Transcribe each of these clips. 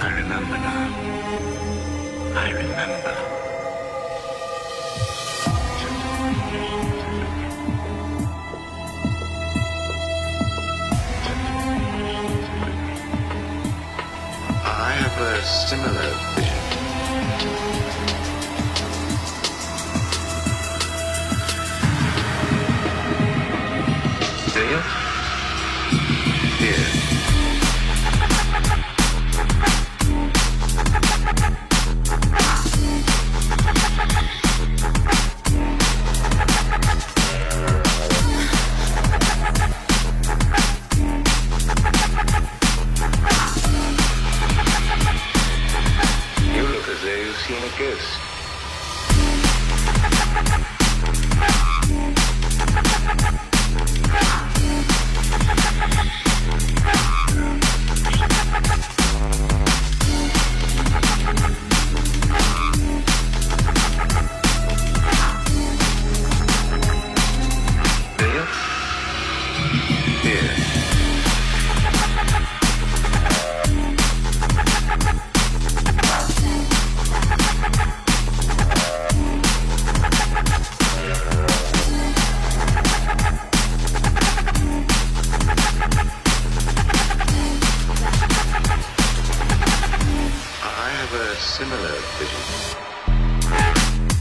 I remember now. I remember. I have a similar vision. Do you? Here. You look as though you've seen a ghost. Do you? Here. I have a similar vision.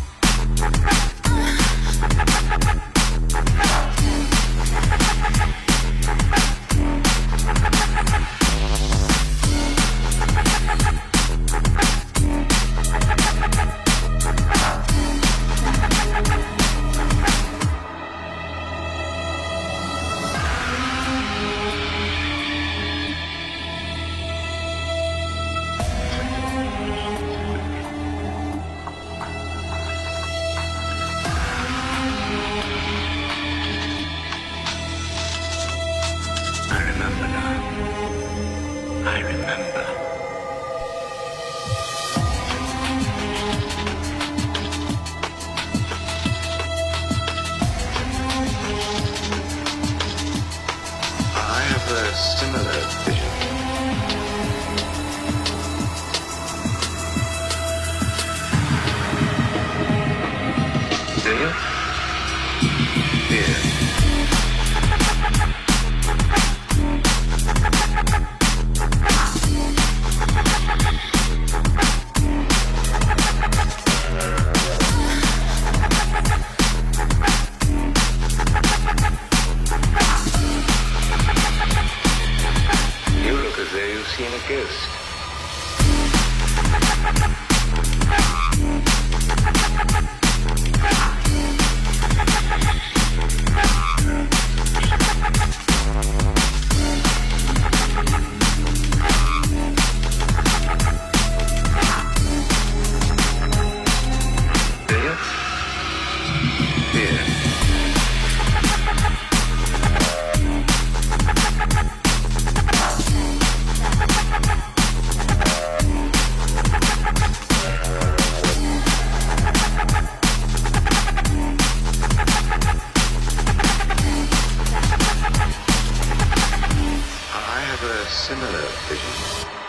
I remember now. I remember. I have a similar vision. Do you? Here. You look as though you've seen a ghost. Do you? Here. I have a similar vision.